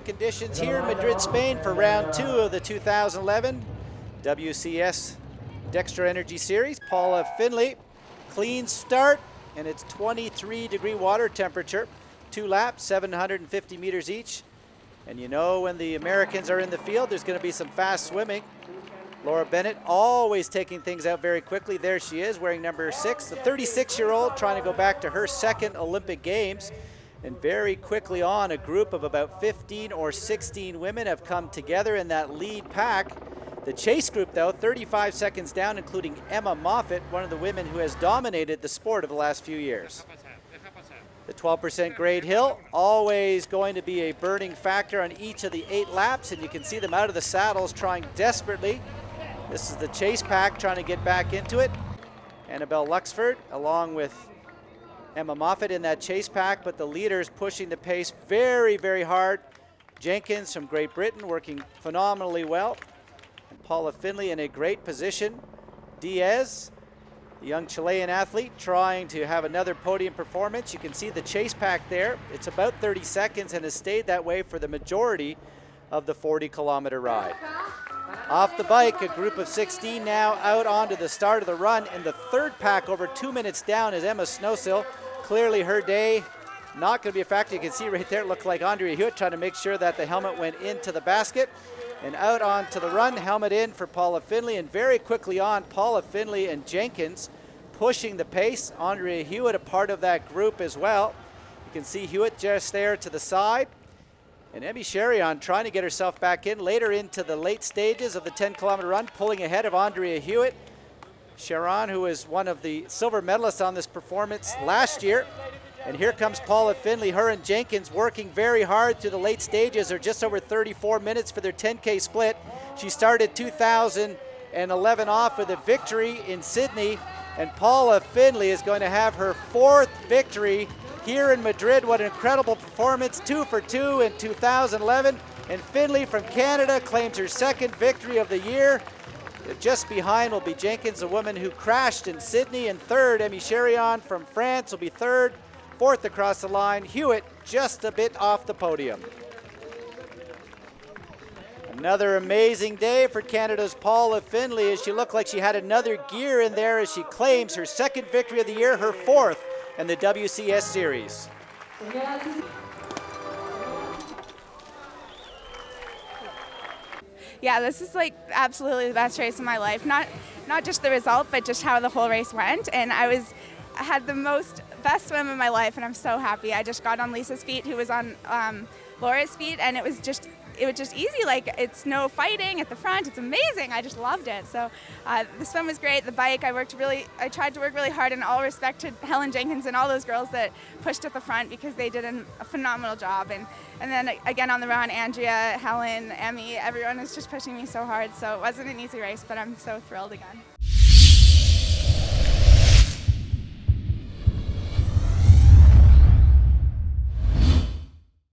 conditions here in Madrid, Spain for round 2 of the 2011 WCS Dextra Energy Series. Paula Findlay, clean start, and it's 23-degree water temperature. 2 laps, 750 meters each. And you know when the Americans are in the field, there's going to be some fast swimming. Laura Bennett always taking things out very quickly. There she is, wearing number 6, the 36-year-old trying to go back to her second Olympic Games. And very quickly on, a group of about 15 or 16 women have come together in that lead pack. The chase group, though, 35 seconds down, including Emma Moffitt, one of the women who has dominated the sport of the last few years. The 12% grade hill, always going to be a burning factor on each of the 8 laps, and you can see them out of the saddles trying desperately. This is the chase pack trying to get back into it. Annabelle Luxford along with Emma Moffitt in that chase pack, but the leaders pushing the pace very, very hard. Jenkins from Great Britain working phenomenally well. And Paula Findlay in a great position. Diaz, the young Chilean athlete, trying to have another podium performance. You can see the chase pack there. It's about 30 seconds and has stayed that way for the majority of the 40-kilometer ride. Off the bike, a group of 16 now out onto the start of the run. In the third pack, over 2 minutes down, is Emma Snowsill. Clearly her day not going to be a factor. You can see right there, it looked like Andrea Hewitt trying to make sure that the helmet went into the basket. And out onto the run, helmet in for Paula Findlay. And very quickly on, Paula Findlay and Jenkins pushing the pace. Andrea Hewitt a part of that group as well. You can see Hewitt just there to the side. And Emmy Cherion trying to get herself back in later into the late stages of the 10-kilometer run, pulling ahead of Andrea Hewitt. Cherion, who was one of the silver medalists on this performance last year. And here comes Paula Findlay. Her and Jenkins working very hard through the late stages. They're just over 34 minutes for their 10K split. She started 2011 off with a victory in Sydney. And Paula Findlay is going to have her 4th victory here in Madrid. What an incredible performance, 2 for 2 in 2011. And Findlay from Canada claims her 2nd victory of the year. Just behind will be Jenkins, a woman who crashed in Sydney, and 3rd, Emmy Cherion from France will be 3rd. 4th across the line, Hewitt just a bit off the podium. Another amazing day for Canada's Paula Findlay, as she looked like she had another gear in there as she claims her 2nd victory of the year, her 4th in the WCS Series. Yeah, this is like absolutely the best race of my life. Not just the result, but just how the whole race went. And I had the best swim of my life, and I'm so happy. I just got on Lisa's feet, who was on Laura's feet, and it was just easy. Like, it's no fighting at the front. It's amazing. I just loved it. So the swim was great. The bike, I tried to work really hard, and all respect to Helen Jenkins and all those girls that pushed at the front, because they did a phenomenal job. And then again on the run, Andrea, Helen, Emmy, everyone was just pushing me so hard. So it wasn't an easy race, but I'm so thrilled again.